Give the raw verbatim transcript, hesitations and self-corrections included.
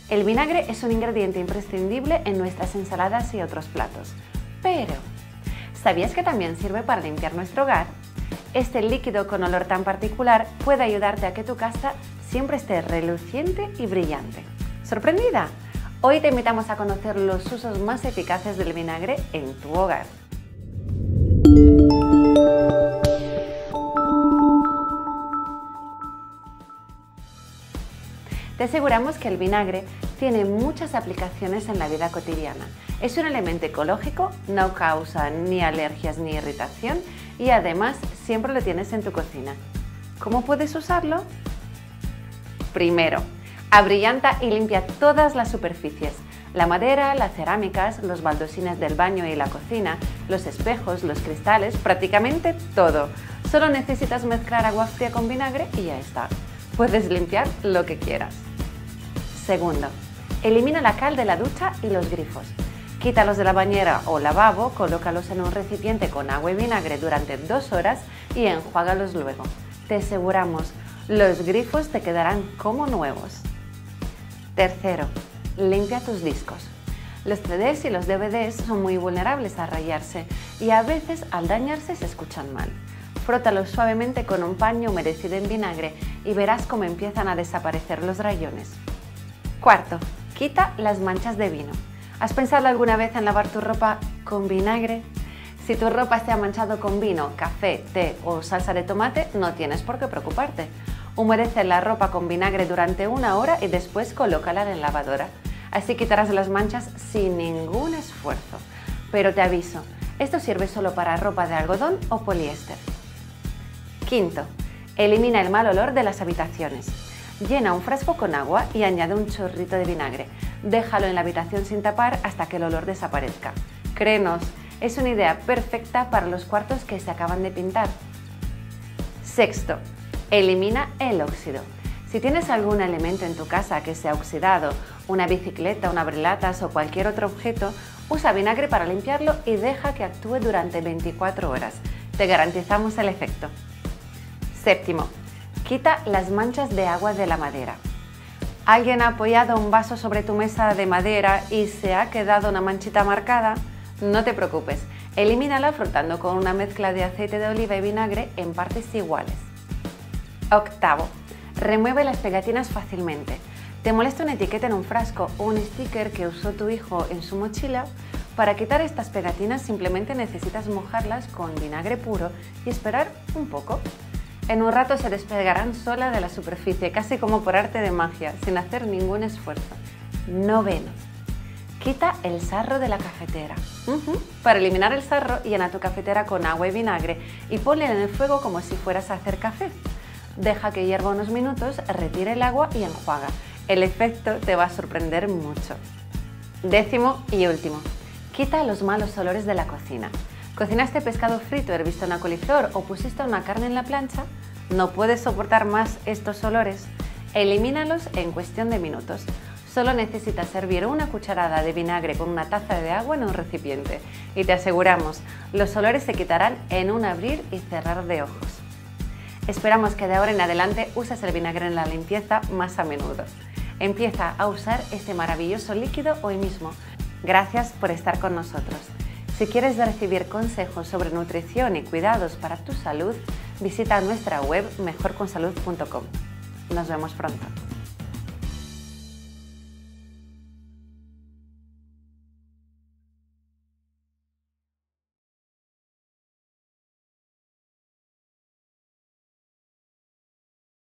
El vinagre es un ingrediente imprescindible en nuestras ensaladas y otros platos. Pero, ¿sabías que también sirve para limpiar nuestro hogar? Este líquido con olor tan particular puede ayudarte a que tu casa siempre esté reluciente y brillante. ¿Sorprendida? Hoy te invitamos a conocer los usos más eficaces del vinagre en tu hogar. Te aseguramos que el vinagre tiene muchas aplicaciones en la vida cotidiana. Es un elemento ecológico, no causa ni alergias ni irritación y además siempre lo tienes en tu cocina. ¿Cómo puedes usarlo? Primero, abrillanta y limpia todas las superficies. La madera, las cerámicas, los baldosines del baño y la cocina, los espejos, los cristales, prácticamente todo. Solo necesitas mezclar agua fría con vinagre y ya está. Puedes limpiar lo que quieras. Segundo, elimina la cal de la ducha y los grifos. Quítalos de la bañera o lavabo, colócalos en un recipiente con agua y vinagre durante dos horas y enjuágalos luego. Te aseguramos, los grifos te quedarán como nuevos. Tercero, limpia tus discos. Los C Ds y los D V Ds son muy vulnerables a rayarse y a veces al dañarse se escuchan mal. Frótalos suavemente con un paño humedecido en vinagre y verás cómo empiezan a desaparecer los rayones. Cuarto, quita las manchas de vino. ¿Has pensado alguna vez en lavar tu ropa con vinagre? Si tu ropa se ha manchado con vino, café, té o salsa de tomate, no tienes por qué preocuparte. Humedece la ropa con vinagre durante una hora y después colócala en la lavadora. Así quitarás las manchas sin ningún esfuerzo. Pero te aviso, esto sirve solo para ropa de algodón o poliéster. Quinto, elimina el mal olor de las habitaciones. Llena un frasco con agua y añade un chorrito de vinagre. Déjalo en la habitación sin tapar hasta que el olor desaparezca. Créenos, es una idea perfecta para los cuartos que se acaban de pintar. Sexto, elimina el óxido. Si tienes algún elemento en tu casa que se ha oxidado, una bicicleta, un abrelatas o cualquier otro objeto, usa vinagre para limpiarlo y deja que actúe durante veinticuatro horas. Te garantizamos el efecto. Séptimo, quita las manchas de agua de la madera. ¿Alguien ha apoyado un vaso sobre tu mesa de madera y se ha quedado una manchita marcada? No te preocupes, elimínala frotando con una mezcla de aceite de oliva y vinagre en partes iguales. Octavo, remueve las pegatinas fácilmente. ¿Te molesta una etiqueta en un frasco o un sticker que usó tu hijo en su mochila? Para quitar estas pegatinas simplemente necesitas mojarlas con vinagre puro y esperar un poco. En un rato se despegarán sola de la superficie, casi como por arte de magia, sin hacer ningún esfuerzo. Noveno, quita el sarro de la cafetera. Uh-huh. Para eliminar el sarro, llena tu cafetera con agua y vinagre y ponla en el fuego como si fueras a hacer café. Deja que hierva unos minutos, retira el agua y enjuaga. El efecto te va a sorprender mucho. Décimo y último, quita los malos olores de la cocina. ¿Cocinaste pescado frito, herviste una coliflor o pusiste una carne en la plancha? ¿No puedes soportar más estos olores? Elimínalos en cuestión de minutos. Solo necesitas servir una cucharada de vinagre con una taza de agua en un recipiente y te aseguramos, los olores se quitarán en un abrir y cerrar de ojos. Esperamos que de ahora en adelante uses el vinagre en la limpieza más a menudo. Empieza a usar este maravilloso líquido hoy mismo. Gracias por estar con nosotros. Si quieres recibir consejos sobre nutrición y cuidados para tu salud, visita nuestra web mejor con salud punto com. Nos vemos pronto.